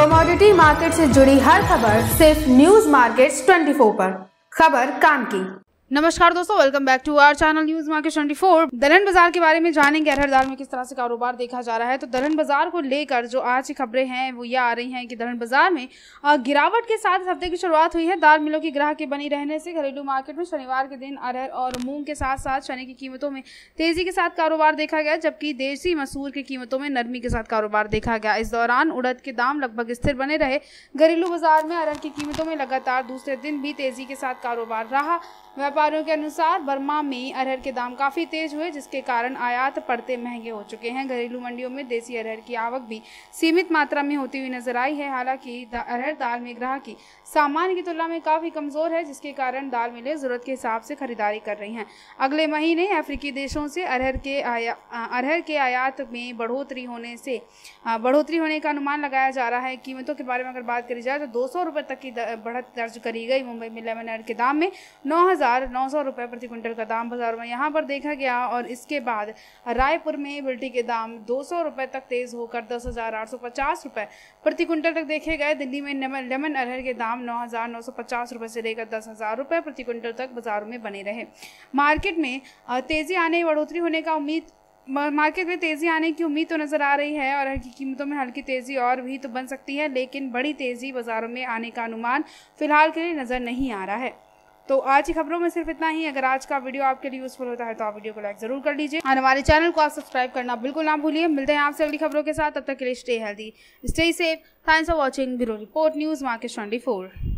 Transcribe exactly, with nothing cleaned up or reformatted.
Commodity market से जुड़ी हर खबर सिर्फ न्यूज मार्केट्स चौबीस पर। खबर काम की। नमस्कार दोस्तों, welcome back to our channel news market चौबीस। दलहन बाजार के बारे में जानेंगे। अरहर दाल में किस तरह से कारोबार देखा जा रहा है। तो दलहन बाजार को लेकर जो आज की खबरें हैं वो ये आ रही हैं कि दलहन बाजार में गिरावट के साथ हफ्ते की शुरुआत हुई है। दाल मिलों की ग्राहक के बनी रहने से घरेलू मार्केट में शनिवार के दिन अरहर और मूंग के साथ साथ चने की कीमतों में तेजी के साथ कारोबार देखा गया, जबकि देसी मसूर की कीमतों में नरमी के साथ कारोबार देखा गया। इस दौरान उड़द के दाम लगभग स्थिर बने रहे। घरेलू बाजार में अरहर की कीमतों में लगातार दूसरे दिन भी तेजी के साथ कारोबार रहा। व्यापारियों के अनुसार बर्मा में अरहर के दाम काफी तेज हुए, जिसके कारण आयात पड़ते महंगे हो चुके हैं। घरेलू मंडियों में देसी अरहर की आवक भी सीमित मात्रा में होती हुई नजर आई है। हालांकि अरहर दाल में ग्राहक की सामान्य की तुलना में काफी कमजोर है, जिसके कारण दाल मिलें जरूरत के हिसाब से खरीदारी कर रही हैं। अगले महीने अफ्रीकी देशों से अरहर के आया अरहर के आयात में बढ़ोतरी होने से बढ़ोतरी होने का अनुमान लगाया जा रहा है। कीमतों के बारे में अगर बात करी जाए तो दो सौ रुपए तक की बढ़त दर्ज करी गई। मुंबई में लेमन अरहर के दाम में नौ हजार नौ सौ रुपए प्रति क्विंटल का दाम बाजारों में यहाँ पर देखा गया, और इसके बाद रायपुर में बिल्टी के दाम दो सौ रुपए तक तेज होकर दस हजार आठ सौ पचास रुपए प्रति क्विंटल तक देखे गए। दिल्ली में लेमन अरहर के दाम नौ हजार नौ सौ पचास रुपए से लेकर दस हजार रुपए प्रति क्विंटल तक बाजारों में बने रहे। मार्केट में तेजी आने बढ़ोतरी होने का उम्मीद मार्केट में तेजी आने की उम्मीद तो नजर आ रही है, और अरहर की कीमतों में हल्की तेजी और भी तो बन सकती है, लेकिन बड़ी तेजी बाजारों में आने का अनुमान फिलहाल के लिए नजर नहीं आ रहा है। तो आज की खबरों में सिर्फ इतना ही। अगर आज का वीडियो आपके लिए यूजफुल होता है तो आप वीडियो को लाइक जरूर कर लीजिए और हमारे चैनल को आप सब्सक्राइब करना बिल्कुल ना भूलिए। मिलते हैं आपसे अगली खबरों के साथ, तब तक के लिए stay healthy, stay safe. Thanks for watching. Bureau report, news market चौबीस।